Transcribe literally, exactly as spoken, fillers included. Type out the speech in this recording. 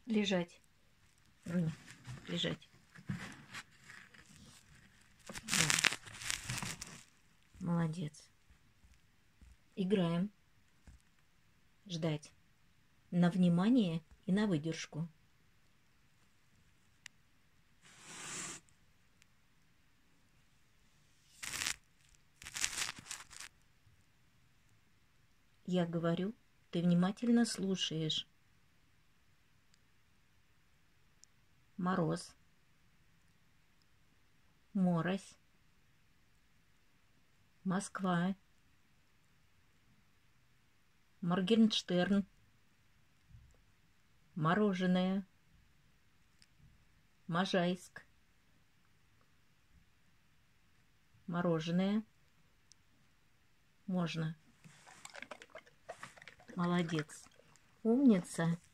Лежать. Руня, лежать. Да. Молодец. Играем. Ждать. На внимание и на выдержку. Я говорю, ты внимательно слушаешь. Мороз. Морось. Москва. Моргенштерн. Мороженое. Можайск. Мороженое. Можно. Молодец. Умница.